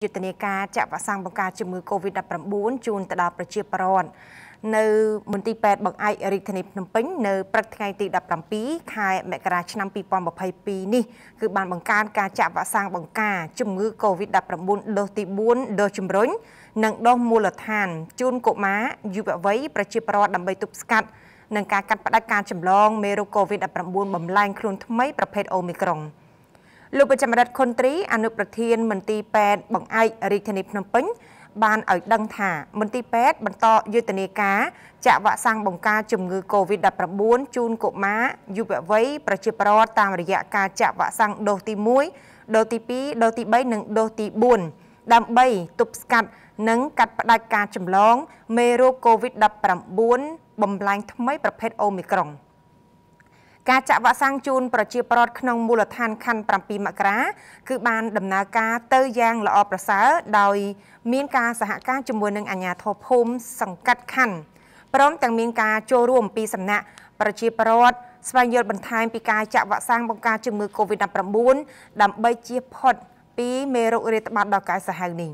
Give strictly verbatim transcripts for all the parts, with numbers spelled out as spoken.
យុទ្ធនាការចាក់វ៉ាក់សាំងបង្ការជំងឺ កូវីដ ដប់ប្រាំបួន ជូនទៅដល់ប្រជាពលរដ្ឋនៅមន្ទីរពេទ្យបង្អែករាជធានីភ្នំពេញនៅព្រឹកថ្ងៃទី ដប់ប្រាំពីរ ខែមករាឆ្នាំ ពីរពាន់ម្ភៃពីរ នេះគឺបានបង្កើនការចាក់វ៉ាក់សាំងបង្ការជំងឺ កូវីដ ដប់ប្រាំបួន ដូសទី បួន ដូសជំរុញនិងដូសមូលដ្ឋានជូនកុមារយុវវ័យប្រជាពលរដ្ឋដើម្បីទប់ស្កាត់នឹងការកាត់ផ្តាច់ការចម្លងមេរោគ កូវីដ ដប់ប្រាំបួន បំលែងខ្លួនថ្មីប្រភេទអូមីក្រុងលោកប្រចាំរដ្ឋខុនត្រីអនុប្រធានមន្ទីរពេទ្យបង្អែករាជធានីភ្នំពេញបានឲ្យដឹងថាមន្ទីរពេទ្យបន្តយុទ្ធនាការចាក់វ៉ាក់សាំងបង្ការជំងឺ កូវីដ ដប់ប្រាំបួន ជូនកុមារយុវវ័យប្រជាពលរដ្ឋតាមរយៈការចាក់វ៉ាក់សាំងដូសទីមួយ ដូសទីពីរ ដូសទីបី និងដូសទីបួន ដើម្បីទប់ស្កាត់និងកាត់ផ្តាច់ការចម្លងមេរោគ កូវីដ ដប់ប្រាំបួន បំលែងថ្មីប្រភេទអូមីក្រុងការចាក់វ៉ាក់សាំងជូនប្រជាពលរដ្ឋក្នុងមូលដ្ឋានខណ្ឌ ប្រាំពីរ មករាគឺបានដំណើរការទៅយ៉ាងល្អប្រសើរដោយមានការសហការជាមួយនឹងអាជ្ញាធរភូមិសង្កាត់ខណ្ឌព្រមទាំងមានការចូលរួមពីសំណាក់ប្រជាពលរដ្ឋស្វែងយល់បន្ថែមពីការចាក់វ៉ាក់សាំងបង្ការជំងឺ កូវីដ ដប់ប្រាំបួន ដើម្បីជៀសផុតពីមេរោគរាតត្បាតដ៏កាចសាហាវនេះ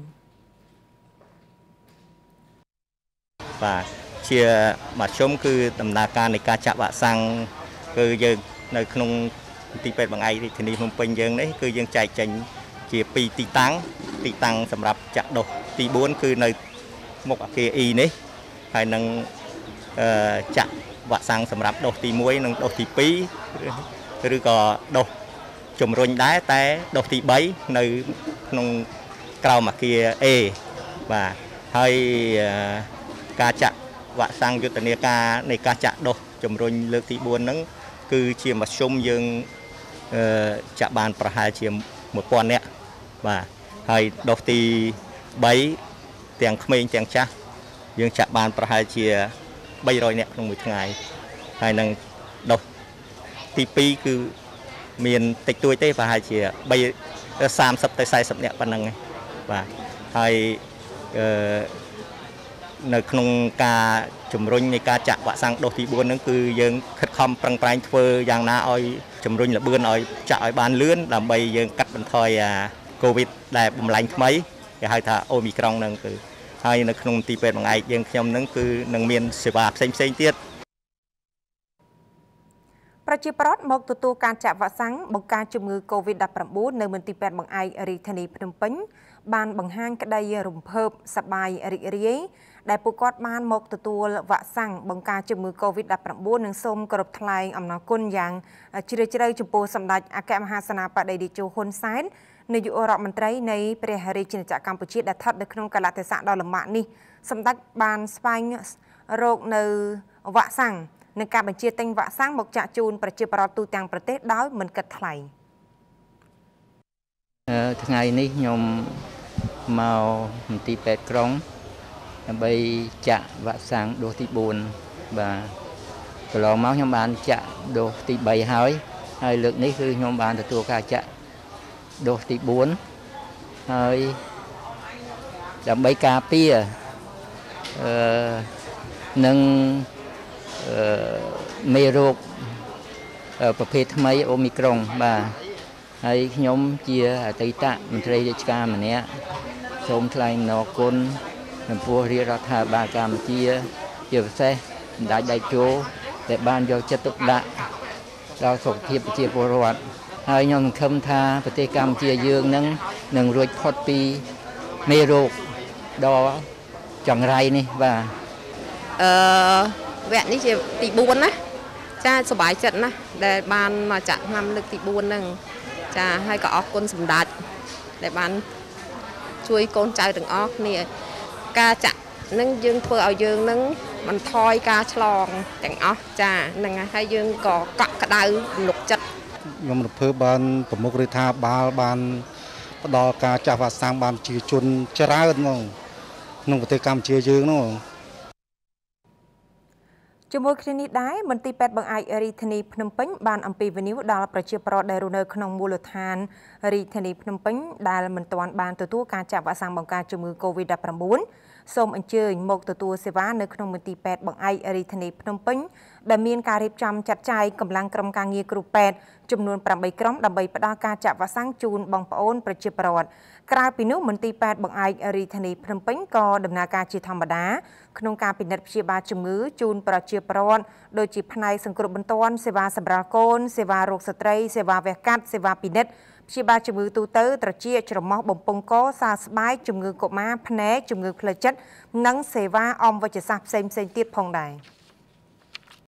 បាទជាមធ្យមគឺដំណើរការនៃការចាក់វ៉ាក់សាំងគឺយើងនៅក្នុងទីពេទ្យបង្អែករាជធានីភ្នំពេញយើងនេះគឺយើងចែកចេញជាពីរទីតាំងទីតាំងសម្រាប់ចាក់ដូសទីបួនគឺនៅមុខអគារ E នេះហើយនឹងអឺចាក់វ៉ាក់សាំងសម្រាប់ដូសទីមួយនិងដូសទីពីរឬក៏ដូសជំរុញដែរតែដូសទីបីនៅក្នុងក្រោមអគារ A បាទហើយការចាក់វ៉ាក់សាំងយុទ្ធនាការនៃការចាក់ដូសជំរុញលើកទីបួនហ្នឹងគឺជាមធ្យមយើងចាក់បានប្រហែលជា មួយពាន់ នាក់បាទហើយដូសទីបីទាំងក្មេងទាំងចាស់យើងចាក់បានប្រហែលជា បីរយ នាក់ក្នុងមួយថ្ងៃហើយនឹងដូសទីពីរគឺមានតិចតួចទេប្រហែលជាសាមសិបទៅ ៤០ នាក់ប៉ុណ្ណឹងបាទហើយអឺនៅក្នុងការជំរុញនៃការចាក់វ៉ាក់សាំងដូសទីបួនហ្នឹងគឺយើងខិតខំប្រឹងប្រែងធ្វើយ៉ាងណាឲ្យជំរុញលបឿនឲ្យចាក់ឲ្យបានលឿនដើម្បីយើងកាត់បន្ថយអាកូវីដដែលបំលែងថ្មីគេហៅថាអូមីក្រុងហ្នឹងគឺហើយនៅក្នុងទីពេទ្យបង្អែកយើងខ្ញុំហ្នឹងគឺនឹងមានសេវាផ្សេងផ្សេងទៀតប្រជាពលរដ្ឋមកទទួលការចាក់វ៉ាក់សាំងបង្ការជំងឺ កូវីដ ដប់ប្រាំបួន នៅមន្ទីរពេទ្យបង្អែករាជធានីភ្នំពេញបានបង្ហាញក្តីរំភើបសប្បាយរីករាយដែលពួកគាត់បានមកទទួលវ៉ាក់សាំងបង្ការជំងឺ កូវីដ ដប់ប្រាំបួន និងសូមគោរពថ្លែងអំណរគុណយ៉ាងជ្រាលជ្រៅចំពោះសម្ដេចអគ្គមហាសេនាបតីតេជោហ៊ុនសែននាយករដ្ឋមន្ត្រីនៃព្រះរាជាណាចក្រកម្ពុជាដែលស្ថិតនៅក្នុងកាលៈទេសៈដ៏លំបាកនេះសម្ដេចបានស្វែងរកនៅវ៉ាក់សាំងនឹងការបញ្ជាទិញវ៉ាក់សាំងមកចាក់ជូនប្រជាពលរដ្ឋទូទាំងប្រទេសដោយមិនគិតថ្លៃថ្ងៃនេះខ្ញុំមកមន្ទីរពេទ្យក្រុងដើម្បីចាក់វ៉ាក់សាំងដូសទីបួនបាទកន្លងមកខ្ញុំបានចាក់ដូសទីបីហើយហើយលើកនេះគឺខ្ញុំបានទទួលការចាក់ដូសទីបួនហើយដើម្បីការពារអឺនឹងអឺមេរោគប្រភេទថ្មីអូមីក្រុងបាទហើយខ្ញុំជាអតីតមន្ត្រីរាជការម្នាក់សូមថ្លែងអំណរគុណចំពោះរាជរដ្ឋាភិបាលកម្ពុជាជាពិសេសសម្ដេចតេជោដែលបានយកចិត្តទុកដាក់ដល់សុខភាពប្រជាពលរដ្ឋហើយខ្ញុំសង្ឃឹមថាប្រទេសកម្ពុជាយើងនឹងនឹងរួចផុតពីមេរោគដ៏ចង្រៃនេះបាទអឺវគ្គនេះជាទីបួនណាចាសប្បាយចិត្តណាស់ដែលបានមកចាក់ឆ្នាំលើកទីបួនហ្នឹងចាហើយក៏អរគុណសម្ដេចដែលបានជួយកូនចៅទាំងអស់គ្នាការចាក់នឹងយើងធ្វើឲ្យយើងនឹងបន្ថយការឆ្លងទាំងអស់ចាហ្នឹងហើយយើងក៏កក់ក្ដៅលុកចិត្តខ្ញុំរំភើបបានប្រមុខរដ្ឋាភិបាលបានផ្ដល់ការចាក់វ៉ាក់សាំងបានជាជនច្រើនហ្មងក្នុងប្រទេសកម្ពុជាយើងហ្នឹងជាមួយគ្នានេះដែរមន្ទីរពេទ្យបង្អែករាជធានីភ្នំពេញបានអំពាវនាវដល់ប្រជាពលរដ្ឋដែលរស់នៅក្នុងមូលដ្ឋានរាជធានីភ្នំពេញដែលមិនទាន់បានទទួលការចាក់វ៉ាក់សាំងបង្ការជំងឺ កូវីដ ដប់ប្រាំបួនសូមអញ្ជើញមកទទួលសេវានៅក្នុងមន្ទីរពេទ្យបង្អែករាជធានីភ្នំពេញដែលមានការរៀបចំចាត់ចែងកម្លាំងក្រុមការងារគ្រូពេទ្យចំនួនប្រាំបីក្រុមដើម្បីផ្ដល់ការចាក់វ៉ាក់សាំងជូនបងប្អូនប្រជាពលរដ្ឋក្រៅពីនោះមន្ទីរពេទ្យបង្អែករាជធានីភ្នំពេញក៏ដំណើរការជាធម្មតាក្នុងការពិនិត្យព្យាបាលជំងឺជូនប្រជាពលរដ្ឋដូចជាផ្នែកសង្គ្រោះបន្ទាន់សេវាសម្រាប់កូនសេវារោគស្ត្រីសេវាវះកាត់សេវាពិនិត្យព្យាបាលជំងឺទូទៅត្រចៀកច្រមុះបំពង់កសើស្បែកជំងឺកុមារភ្នែកជំងឺផ្លូវចិត្តនិងសេវាអមវិជ្ជសាស្ត្រផ្សេងៗទៀតផងដែរ